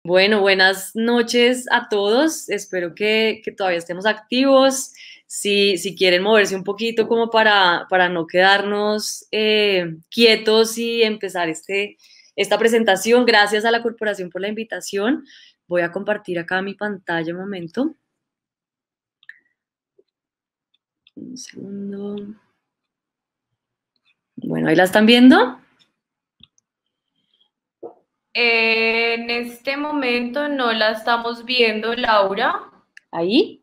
Bueno, buenas noches a todos. Espero que todavía estemos activos. Si quieren moverse un poquito como para no quedarnos quietos y empezar esta presentación. Gracias a la corporación por la invitación. Voy a compartir acá mi pantalla un momento. Un segundo. Bueno, ¿ahí la están viendo? En este momento no la estamos viendo, Laura. ¿Ahí?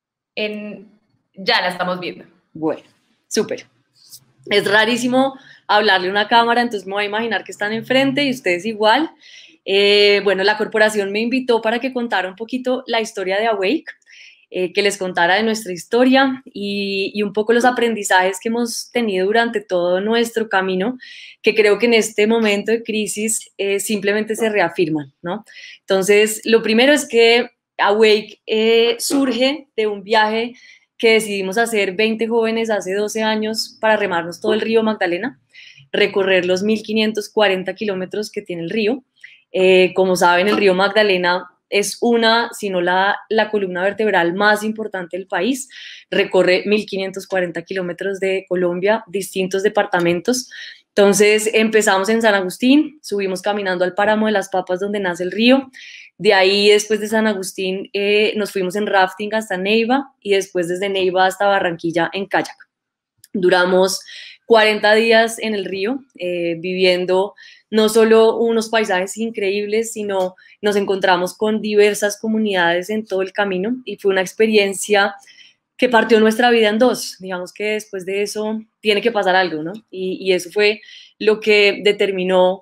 Ya la estamos viendo. Bueno, súper. Es rarísimo hablarle a una cámara, entonces me voy a imaginar que están enfrente y ustedes igual. Bueno, la corporación me invitó para que contara un poquito la historia de Awake, que les contara de nuestra historia y un poco los aprendizajes que hemos tenido durante todo nuestro camino, que creo que en este momento de crisis simplemente se reafirman, ¿no? Entonces, lo primero es que Awake surge de un viaje que decidimos hacer 20 jóvenes hace 12 años para remarnos todo el río Magdalena, recorrer los 1.540 kilómetros que tiene el río. Como saben, el río Magdalena es una, si no la columna vertebral más importante del país. Recorre 1.540 kilómetros de Colombia, distintos departamentos. Entonces empezamos en San Agustín, subimos caminando al páramo de las Papas donde nace el río. De ahí, después de San Agustín, nos fuimos en rafting hasta Neiva y después desde Neiva hasta Barranquilla en kayak. Duramos 40 días en el río, viviendo no solo unos paisajes increíbles, sino nos encontramos con diversas comunidades en todo el camino y fue una experiencia que partió nuestra vida en dos. Digamos que después de eso tiene que pasar algo, ¿no? Y eso fue lo que determinó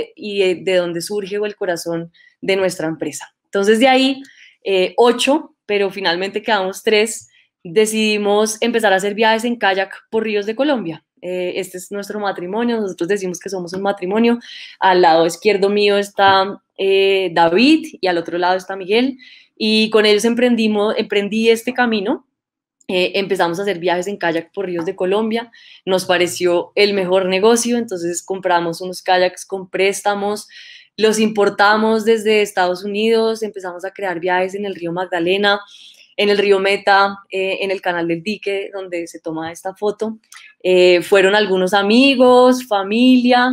y de donde surge el corazón de nuestra empresa. Entonces de ahí, 8, pero finalmente quedamos 3, decidimos empezar a hacer viajes en kayak por ríos de Colombia. Este es nuestro matrimonio, nosotros decimos que somos un matrimonio. Al lado izquierdo mío está David y al otro lado está Miguel. Y con ellos emprendí este camino. Empezamos a hacer viajes en kayak por ríos de Colombia, nos pareció el mejor negocio, entonces compramos unos kayaks con préstamos, los importamos desde Estados Unidos, empezamos a crear viajes en el río Magdalena, en el río Meta, en el canal del dique donde se toma esta foto. Fueron algunos amigos, familia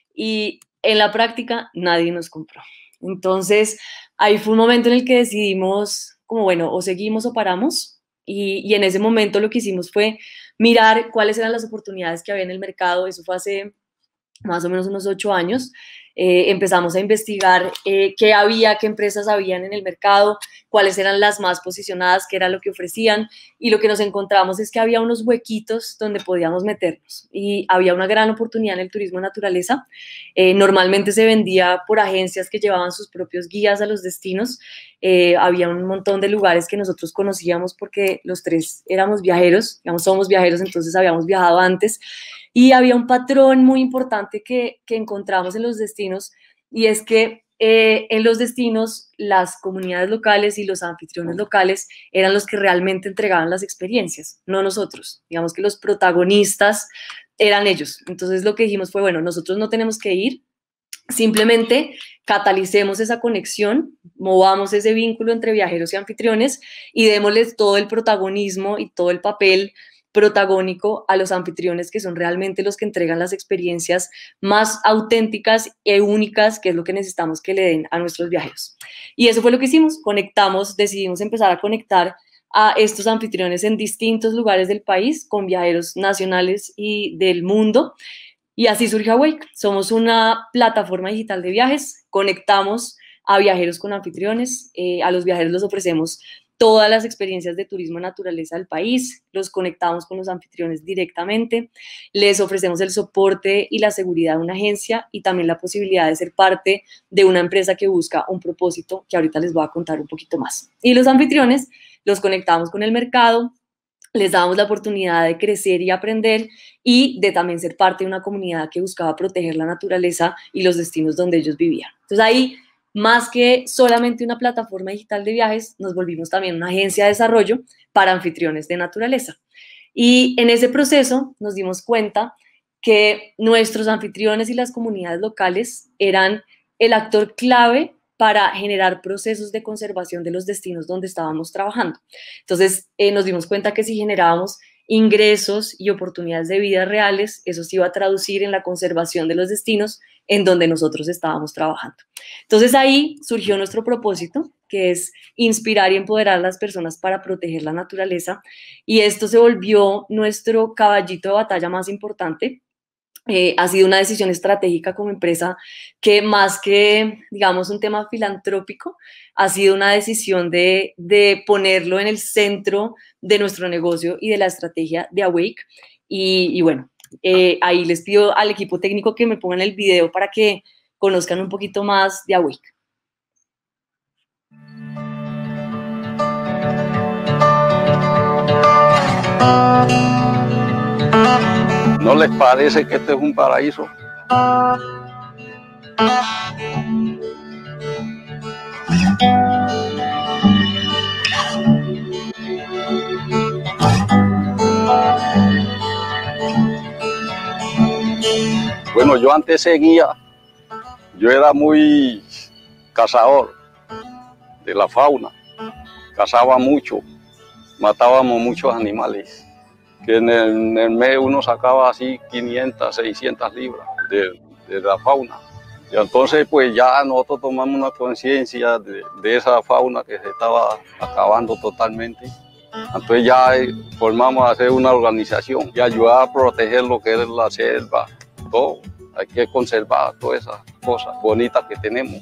y en la práctica nadie nos compró. Entonces ahí fue un momento en el que decidimos como bueno, o seguimos o paramos. Y en ese momento lo que hicimos fue mirar cuáles eran las oportunidades que había en el mercado. Eso fue hace más o menos unos 8 años. Empezamos a investigar qué había, qué empresas habían en el mercado, cuáles eran las más posicionadas, qué era lo que ofrecían, y lo que nos encontramos es que había unos huequitos donde podíamos meternos y había una gran oportunidad en el turismo de naturaleza. Normalmente se vendía por agencias que llevaban sus propios guías a los destinos. Había un montón de lugares que nosotros conocíamos porque los 3 éramos viajeros, digamos, somos viajeros, entonces habíamos viajado antes. Y había un patrón muy importante que encontramos en los destinos y es que en los destinos las comunidades locales y los anfitriones locales eran los que realmente entregaban las experiencias, no nosotros. Digamos que los protagonistas eran ellos. Entonces lo que dijimos fue, bueno, nosotros no tenemos que ir, simplemente catalicemos esa conexión, movamos ese vínculo entre viajeros y anfitriones y démosles todo el protagonismo y todo el papel protagónico a los anfitriones, que son realmente los que entregan las experiencias más auténticas e únicas, que es lo que necesitamos que le den a nuestros viajeros. Y eso fue lo que hicimos, conectamos, decidimos empezar a conectar a estos anfitriones en distintos lugares del país con viajeros nacionales y del mundo. Y así surge Awake. Somos una plataforma digital de viajes, conectamos a viajeros con anfitriones, a los viajeros les ofrecemos todas las experiencias de turismo naturaleza del país, los conectamos con los anfitriones directamente, les ofrecemos el soporte y la seguridad de una agencia y también la posibilidad de ser parte de una empresa que busca un propósito que ahorita les voy a contar un poquito más. Y los anfitriones los conectamos con el mercado, les dábamos la oportunidad de crecer y aprender y de también ser parte de una comunidad que buscaba proteger la naturaleza y los destinos donde ellos vivían. Entonces ahí, más que solamente una plataforma digital de viajes, nos volvimos también una agencia de desarrollo para anfitriones de naturaleza. Y en ese proceso nos dimos cuenta que nuestros anfitriones y las comunidades locales eran el actor clave para generar procesos de conservación de los destinos donde estábamos trabajando. Entonces, nos dimos cuenta que si generábamos ingresos y oportunidades de vida reales, eso se iba a traducir en la conservación de los destinos en donde nosotros estábamos trabajando. Entonces ahí surgió nuestro propósito, que es inspirar y empoderar a las personas para proteger la naturaleza, y esto se volvió nuestro caballito de batalla más importante. Ha sido una decisión estratégica como empresa que, más que, digamos, un tema filantrópico, ha sido una decisión de ponerlo en el centro de nuestro negocio y de la estrategia de Awake. Y bueno, ahí les pido al equipo técnico que me pongan el video para que conozcan un poquito más de Awake. ¿No les parece que este es un paraíso? Bueno, yo antes seguía, yo era muy cazador de la fauna, cazaba mucho, matábamos muchos animales, que en el mes uno sacaba así 500, 600 libras de la fauna. Y entonces pues ya nosotros tomamos una conciencia de esa fauna que se estaba acabando totalmente. Entonces ya formamos a hacer una organización y ayudar a proteger lo que es la selva, todo. Hay que conservar todas esas cosas bonitas que tenemos.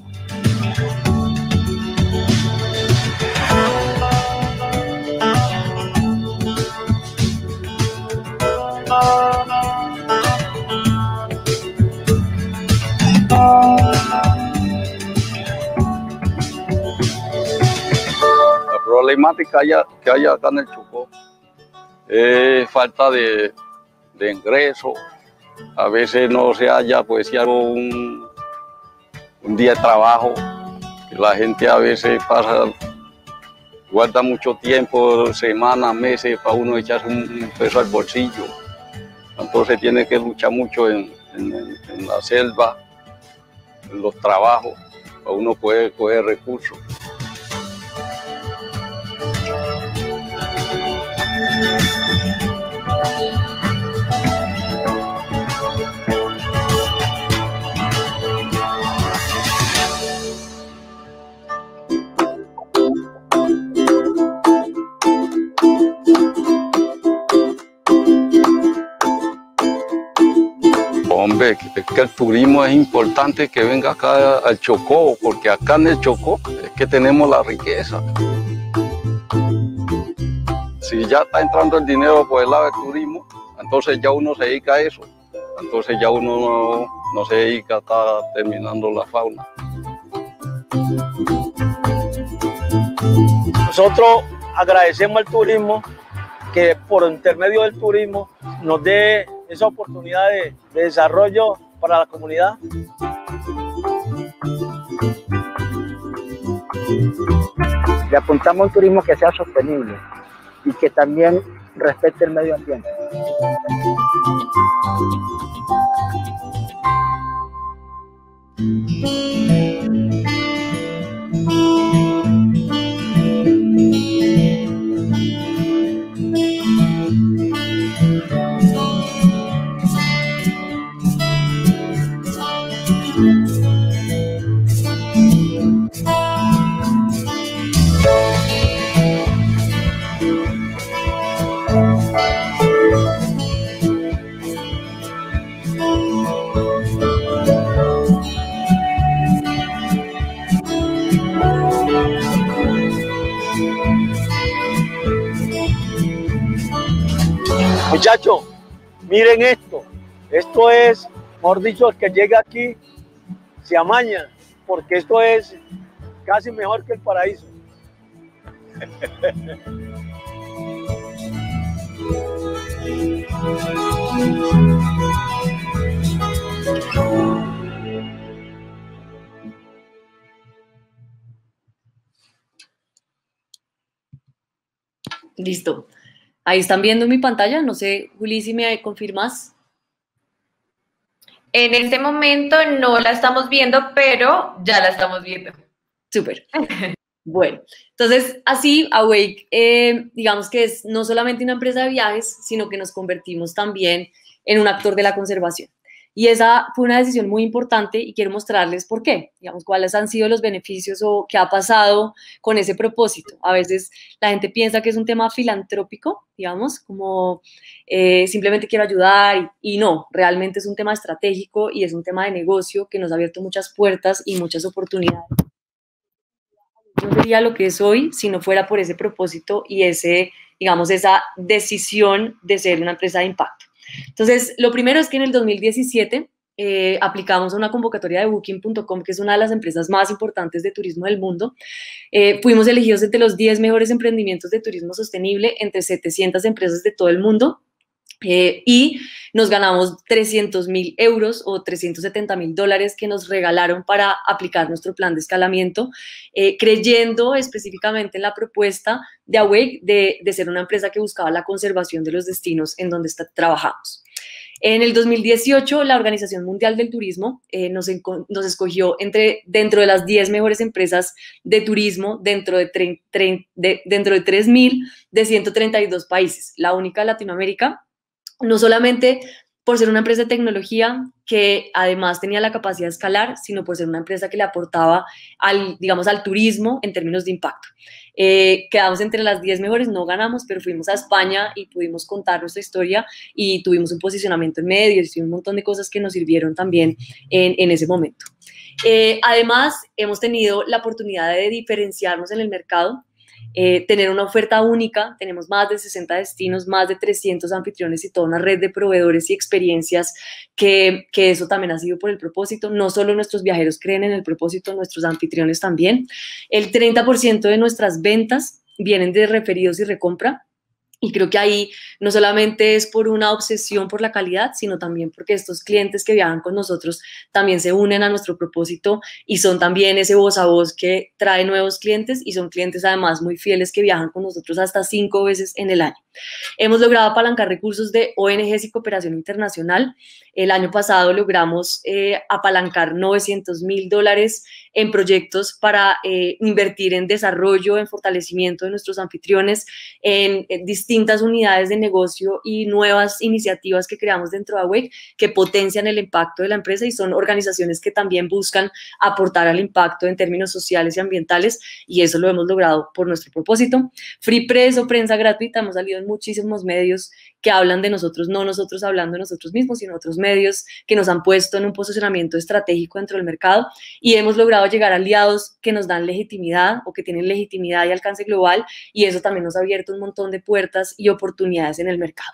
La problemática que hay acá en el Chocó es falta de ingreso. A veces no se halla, pues, si hago un día de trabajo, que la gente a veces guarda mucho tiempo, semanas, meses, para uno echarse un peso al bolsillo. Entonces tiene que luchar mucho en la selva, en los trabajos, para uno poder coger recursos. Hombre, es que el turismo es importante que venga acá al Chocó, porque acá en el Chocó es que tenemos la riqueza. Si ya está entrando el dinero por el lado del turismo, entonces ya uno se dedica a eso. Entonces ya uno no se dedica a estar terminando la fauna. Nosotros agradecemos al turismo que por intermedio del turismo nos dé esa oportunidad de desarrollo para la comunidad. Le apuntamos a un turismo que sea sostenible y que también respete el medio ambiente. Muchachos, miren esto. Esto es, mejor dicho, el que llega aquí se amaña, porque esto es casi mejor que el paraíso. Listo. Ahí están viendo mi pantalla. No sé, Juli, si me confirmas. En este momento no la estamos viendo, pero ya la estamos viendo. Súper. Bueno, entonces así Awake, digamos que es no solamente una empresa de viajes, sino que nos convertimos también en un actor de la conservación. Y esa fue una decisión muy importante y quiero mostrarles por qué, digamos, cuáles han sido los beneficios o qué ha pasado con ese propósito. A veces la gente piensa que es un tema filantrópico, digamos, como simplemente quiero ayudar y no, realmente es un tema estratégico y es un tema de negocio que nos ha abierto muchas puertas y muchas oportunidades. No sería lo que es hoy si no fuera por ese propósito y digamos, esa decisión de ser una empresa de impacto. Entonces, lo primero es que en el 2017 aplicamos a una convocatoria de Booking.com, que es una de las empresas más importantes de turismo del mundo. Fuimos elegidos entre los 10 mejores emprendimientos de turismo sostenible entre 700 empresas de todo el mundo. Y nos ganamos 300.000 euros o $370.000 que nos regalaron para aplicar nuestro plan de escalamiento, creyendo específicamente en la propuesta de Awake de ser una empresa que buscaba la conservación de los destinos en donde trabajamos. En el 2018, la Organización Mundial del Turismo nos escogió dentro de las 10 mejores empresas de turismo dentro de 3.000 de 132 países, la única de Latinoamérica. No solamente por ser una empresa de tecnología que además tenía la capacidad de escalar, sino por ser una empresa que le aportaba digamos, al turismo en términos de impacto. Quedamos entre las 10 mejores, no ganamos, pero fuimos a España y pudimos contar nuestra historia y tuvimos un posicionamiento en medios y un montón de cosas que nos sirvieron también en ese momento. Además, hemos tenido la oportunidad de diferenciarnos en el mercado, tener una oferta única. Tenemos más de 60 destinos, más de 300 anfitriones y toda una red de proveedores y experiencias que eso también ha sido por el propósito. No solo nuestros viajeros creen en el propósito, nuestros anfitriones también. El 30% de nuestras ventas vienen de referidos y recompra. Y creo que ahí no solamente es por una obsesión por la calidad, sino también porque estos clientes que viajan con nosotros también se unen a nuestro propósito y son también ese voz a voz que trae nuevos clientes y son clientes además muy fieles que viajan con nosotros hasta 5 veces en el año. Hemos logrado apalancar recursos de ONGs y cooperación internacional. El año pasado logramos apalancar $900.000 en proyectos para invertir en desarrollo, en fortalecimiento de nuestros anfitriones, en distintas unidades de negocio y nuevas iniciativas que creamos dentro de Awake que potencian el impacto de la empresa y son organizaciones que también buscan aportar al impacto en términos sociales y ambientales y eso lo hemos logrado por nuestro propósito. Free Press o prensa gratuita, hemos salido en muchísimos medios que hablan de nosotros, no nosotros hablando de nosotros mismos, sino otros medios que nos han puesto en un posicionamiento estratégico dentro del mercado y hemos logrado llegar a aliados que nos dan legitimidad o que tienen legitimidad y alcance global y eso también nos ha abierto un montón de puertas y oportunidades en el mercado.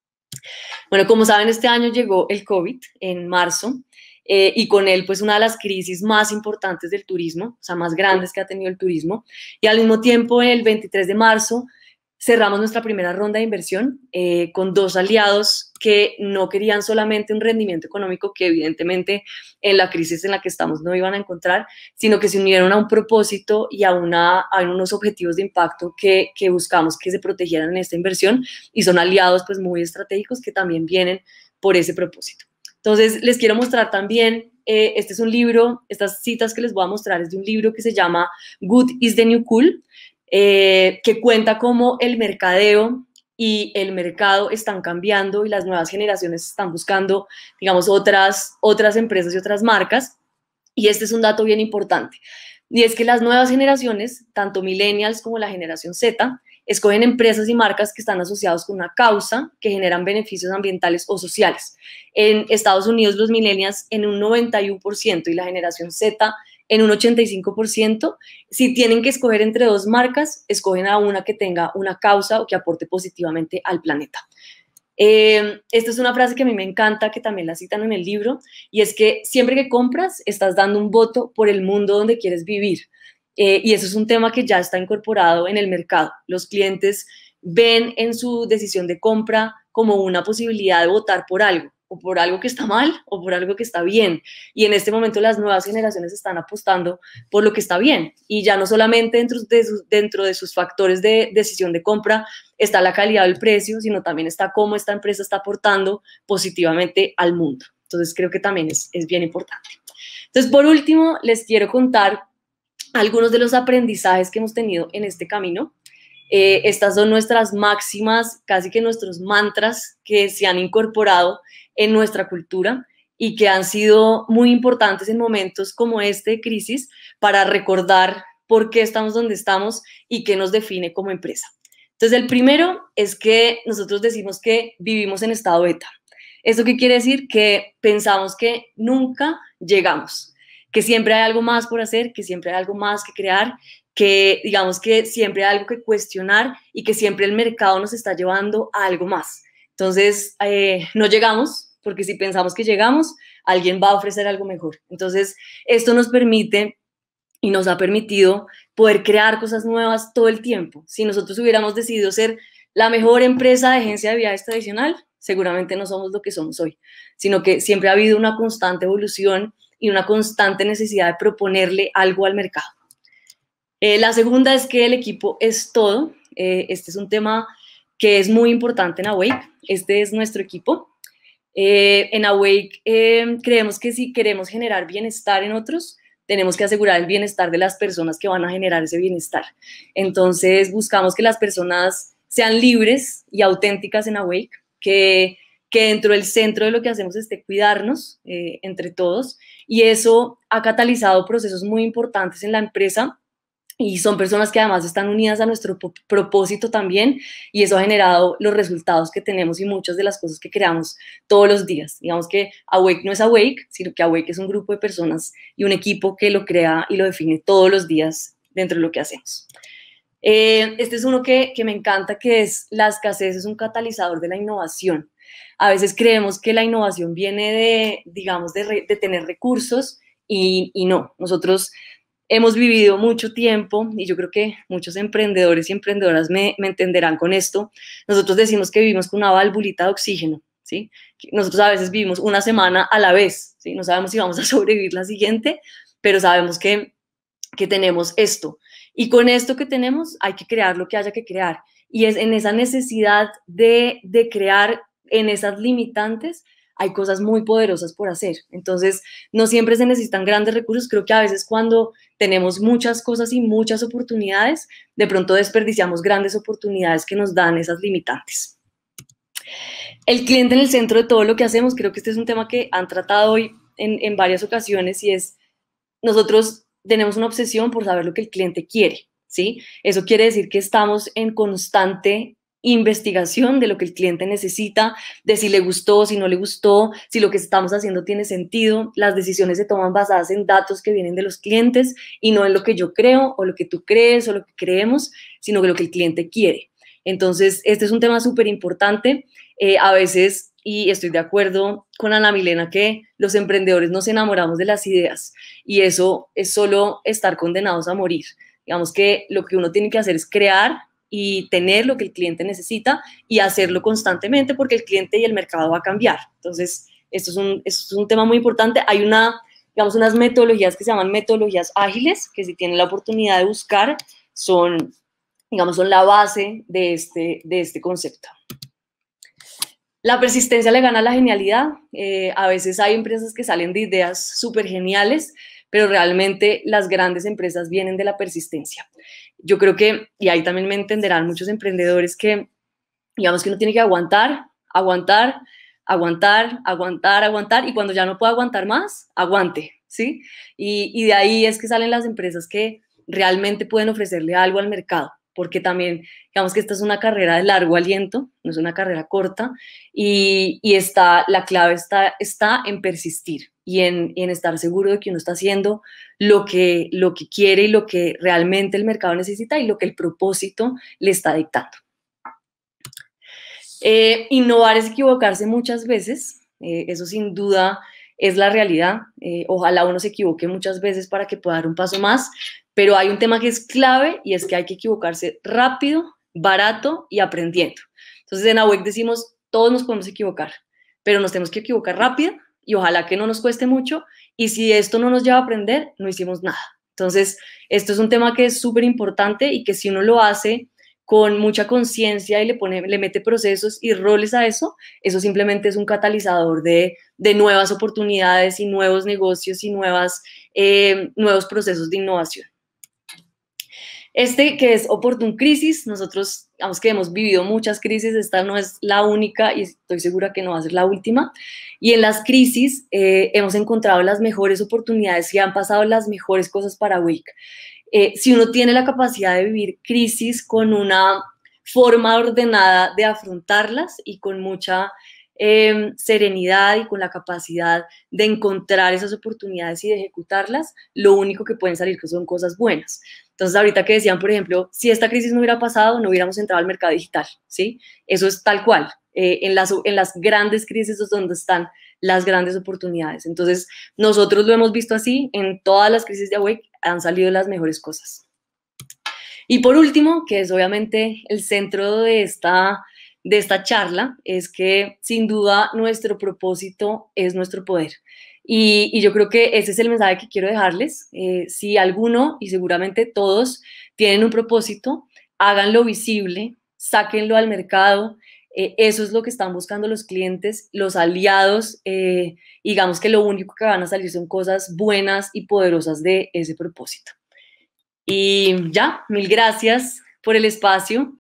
Bueno, como saben, este año llegó el COVID en marzo y con él pues una de las crisis más importantes del turismo, o sea, más grandes que ha tenido el turismo y al mismo tiempo el 23 de marzo cerramos nuestra primera ronda de inversión con 2 aliados que no querían solamente un rendimiento económico que evidentemente en la crisis en la que estamos no iban a encontrar, sino que se unieron a un propósito y a unos objetivos de impacto que buscamos que se protegieran en esta inversión y son aliados pues muy estratégicos que también vienen por ese propósito. Entonces les quiero mostrar también, este es un libro, estas citas que les voy a mostrar es de un libro que se llama Good is the New Cool, que cuenta cómo el mercadeo y el mercado están cambiando y las nuevas generaciones están buscando, digamos, otras empresas y otras marcas. Y este es un dato bien importante. Y es que las nuevas generaciones, tanto millennials como la generación Z, escogen empresas y marcas que están asociados con una causa que generan beneficios ambientales o sociales. En Estados Unidos, los millennials en un 91% y la generación Z en un 85%, si tienen que escoger entre 2 marcas, escogen a una que tenga una causa o que aporte positivamente al planeta. Esta es una frase que a mí me encanta, que también la citan en el libro, y es que siempre que compras, estás dando un voto por el mundo donde quieres vivir. Y eso es un tema que ya está incorporado en el mercado. Los clientes ven en su decisión de compra como una posibilidad de votar por algo, o por algo que está mal o por algo que está bien. Y en este momento las nuevas generaciones están apostando por lo que está bien. Y ya no solamente dentro de sus factores de decisión de compra está la calidad del precio, sino también está cómo esta empresa está aportando positivamente al mundo. Entonces creo que también es bien importante. Entonces, por último, les quiero contar algunos de los aprendizajes que hemos tenido en este camino. Estas son nuestras máximas, casi que nuestros mantras que se han incorporado en nuestra cultura y que han sido muy importantes en momentos como este de crisis para recordar por qué estamos donde estamos y qué nos define como empresa. Entonces, el primero es que nosotros decimos que vivimos en estado beta. ¿Esto qué quiere decir? Que pensamos que nunca llegamos, que siempre hay algo más por hacer, que siempre hay algo más que crear, que digamos que siempre hay algo que cuestionar y que siempre el mercado nos está llevando a algo más. Entonces, no llegamos, porque si pensamos que llegamos, alguien va a ofrecer algo mejor. Entonces, esto nos permite y nos ha permitido poder crear cosas nuevas todo el tiempo. Si nosotros hubiéramos decidido ser la mejor empresa de agencia de viajes tradicional, seguramente no somos lo que somos hoy, sino que siempre ha habido una constante evolución y una constante necesidad de proponerle algo al mercado. La segunda es que el equipo es todo. Este es un tema que es muy importante en Awake. Este es nuestro equipo. En Awake creemos que si queremos generar bienestar en otros, tenemos que asegurar el bienestar de las personas que van a generar ese bienestar. Entonces, buscamos que las personas sean libres y auténticas en Awake, que dentro del centro de lo que hacemos esté cuidarnos entre todos, y eso ha catalizado procesos muy importantes en la empresa, y son personas que además están unidas a nuestro propósito también, y eso ha generado los resultados que tenemos y muchas de las cosas que creamos todos los días. Digamos que Awake no es Awake, sino que Awake es un grupo de personas y un equipo que lo crea y lo define todos los días dentro de lo que hacemos. Este es uno que me encanta, que es: la escasez es un catalizador de la innovación. A veces creemos que la innovación viene de, digamos, de tener recursos y no. Nosotros hemos vivido mucho tiempo, y yo creo que muchos emprendedores y emprendedoras me entenderán con esto. Nosotros decimos que vivimos con una valvulita de oxígeno, ¿sí? Nosotros a veces vivimos una semana a la vez, ¿sí? No sabemos si vamos a sobrevivir la siguiente, pero sabemos que tenemos esto. Y con esto que tenemos hay que crear lo que haya que crear. Y es en esa necesidad de crear, en esas limitantes, hay cosas muy poderosas por hacer. Entonces, no siempre se necesitan grandes recursos. Creo que a veces cuando tenemos muchas cosas y muchas oportunidades, de pronto desperdiciamos grandes oportunidades que nos dan esas limitantes. El cliente en el centro de todo lo que hacemos. Creo que este es un tema que han tratado hoy en varias ocasiones, y es: nosotros tenemos una obsesión por saber lo que el cliente quiere, ¿sí? Eso quiere decir que estamos en constante investigación de lo que el cliente necesita, de si le gustó, si no le gustó, si lo que estamos haciendo tiene sentido. Las decisiones se toman basadas en datos que vienen de los clientes y no en lo que yo creo o lo que tú crees o lo que creemos, sino en lo que el cliente quiere. Entonces, este es un tema súper importante. A veces, y estoy de acuerdo con Ana Milena, que los emprendedores nos enamoramos de las ideas, y eso es solo estar condenados a morir. Digamos que lo que uno tiene que hacer es crear y tener lo que el cliente necesita y hacerlo constantemente, porque el cliente y el mercado va a cambiar. Entonces, esto es un tema muy importante. Hay unas metodologías que se llaman metodologías ágiles, que si tienen la oportunidad de buscar, son la base de este concepto. La persistencia le gana a la genialidad. A veces hay empresas que salen de ideas súper geniales, pero realmente las grandes empresas vienen de la persistencia. Yo creo que, y ahí también me entenderán muchos emprendedores, que digamos que uno tiene que aguantar, y cuando ya no puede aguantar más, aguante, ¿sí? Y de ahí es que salen las empresas que realmente pueden ofrecerle algo al mercado, porque también, digamos que esta es una carrera de largo aliento, no es una carrera corta, y la clave está en persistir y en estar seguro de que uno está haciendo lo que quiere y lo que realmente el mercado necesita y lo que el propósito le está dictando. Innovar es equivocarse muchas veces, eso sin duda es la realidad. Ojalá uno se equivoque muchas veces para que pueda dar un paso más, pero hay un tema que es clave, y es que hay que equivocarse rápido, barato y aprendiendo. Entonces, en Awake decimos: todos nos podemos equivocar, pero nos tenemos que equivocar rápido y ojalá que no nos cueste mucho, y si esto no nos lleva a aprender, no hicimos nada. Entonces, esto es un tema que es súper importante, y que si uno lo hace con mucha conciencia y le mete procesos y roles a eso simplemente es un catalizador de nuevas oportunidades y nuevos negocios y nuevos procesos de innovación. Que es Oportun Crisis, nosotros, digamos que hemos vivido muchas crisis, esta no es la única y estoy segura que no va a ser la última. Y en las crisis hemos encontrado las mejores oportunidades y han pasado las mejores cosas para Wake. Si uno tiene la capacidad de vivir crisis con una forma ordenada de afrontarlas y con mucha serenidad y con la capacidad de encontrar esas oportunidades y de ejecutarlas, lo único que pueden salir son cosas buenas. Entonces, ahorita que decían, por ejemplo, si esta crisis no hubiera pasado, no hubiéramos entrado al mercado digital, ¿sí? Eso es tal cual. En las grandes crisis es donde están las grandes oportunidades. Entonces, nosotros lo hemos visto así, en todas las crisis de Awake han salido las mejores cosas. Y por último, que es obviamente el centro de esta charla, es que sin duda nuestro propósito es nuestro poder. Y yo creo que ese es el mensaje que quiero dejarles. Si alguno, y seguramente todos, tienen un propósito, háganlo visible, sáquenlo al mercado. Eso es lo que están buscando los clientes, los aliados. Digamos que lo único que van a salir son cosas buenas y poderosas de ese propósito. Y ya, mil gracias por el espacio.